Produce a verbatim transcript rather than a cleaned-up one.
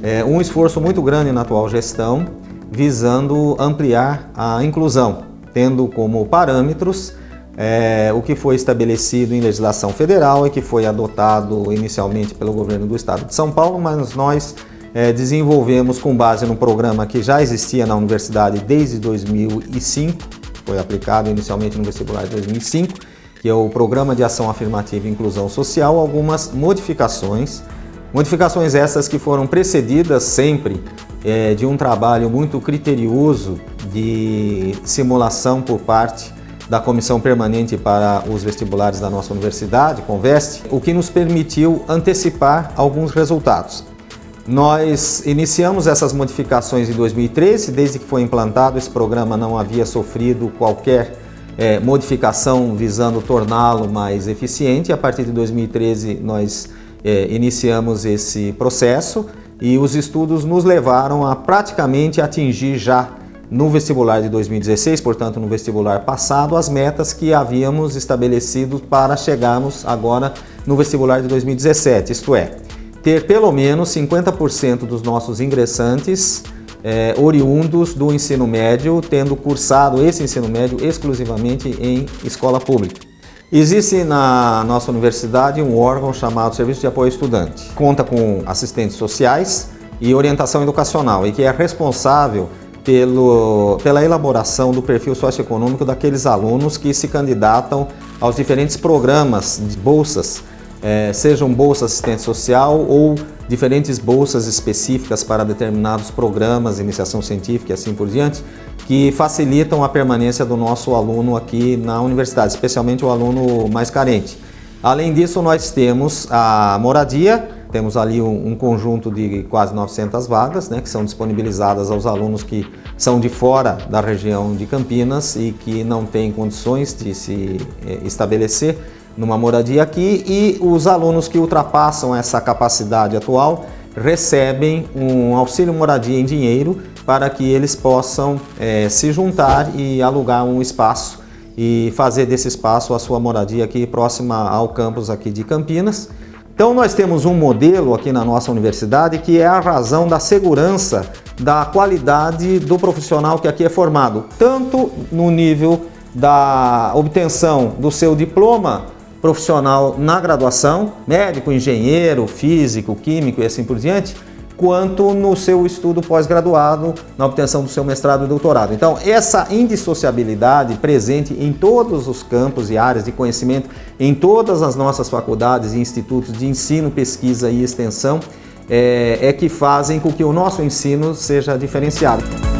é, um esforço muito grande na atual gestão, visando ampliar a inclusão, tendo como parâmetros é, o que foi estabelecido em legislação federal e que foi adotado inicialmente pelo governo do estado de São Paulo, mas nós é, desenvolvemos com base no programa que já existia na universidade desde dois mil e cinco, foi aplicado inicialmente no vestibular de dois mil e cinco, que é o Programa de Ação Afirmativa e Inclusão Social, algumas modificações, modificações essas que foram precedidas sempre é, de um trabalho muito criterioso de simulação por parte da Comissão Permanente para os Vestibulares da nossa universidade, Conveste, o que nos permitiu antecipar alguns resultados. Nós iniciamos essas modificações em dois mil e treze, desde que foi implantado esse programa não havia sofrido qualquer é, modificação visando torná-lo mais eficiente. A partir de dois mil e treze nós é, iniciamos esse processo e os estudos nos levaram a praticamente atingir já no vestibular de dois mil e dezesseis, portanto no vestibular passado, as metas que havíamos estabelecido para chegarmos agora no vestibular de dois mil e dezessete, isto é, ter pelo menos cinquenta por cento dos nossos ingressantes é, oriundos do ensino médio, tendo cursado esse ensino médio exclusivamente em escola pública. Existe na nossa universidade um órgão chamado Serviço de Apoio ao Estudante. Conta com assistentes sociais e orientação educacional e que é responsável pelo, pela elaboração do perfil socioeconômico daqueles alunos que se candidatam aos diferentes programas de bolsas, É, sejam bolsa assistente social ou diferentes bolsas específicas para determinados programas, iniciação científica e assim por diante, que facilitam a permanência do nosso aluno aqui na universidade, especialmente o aluno mais carente. Além disso, nós temos a moradia, temos ali um, um conjunto de quase novecentas vagas, né, que são disponibilizadas aos alunos que são de fora da região de Campinas e que não têm condições de se é, estabelecer numa moradia aqui, e os alunos que ultrapassam essa capacidade atual recebem um auxílio moradia em dinheiro para que eles possam é, se juntar e alugar um espaço e fazer desse espaço a sua moradia aqui próxima ao campus aqui de Campinas. Então nós temos um modelo aqui na nossa universidade que é a razão da segurança, da qualidade do profissional que aqui é formado, tanto no nível da obtenção do seu diploma profissional na graduação, médico, engenheiro, físico, químico e assim por diante, quanto no seu estudo pós-graduado, na obtenção do seu mestrado e doutorado. Então, essa indissociabilidade presente em todos os campos e áreas de conhecimento, em todas as nossas faculdades e institutos de ensino, pesquisa e extensão, é, é que fazem com que o nosso ensino seja diferenciado.